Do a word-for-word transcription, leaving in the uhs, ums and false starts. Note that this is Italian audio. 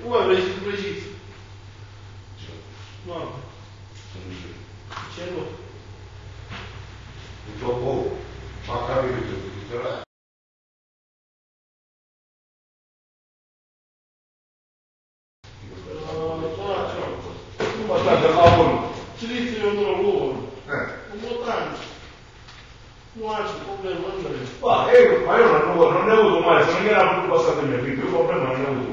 Come preciso, preciso? No. C'è lo. Dopo, ma capito, Guardate, lavoro. Ci dice io non lavoro. Un po' tanto. Non c'è problema, Andrea. Ma io non ne ho avuto mai, se non era più passato il mio figlio, il problema non ne ho avuto.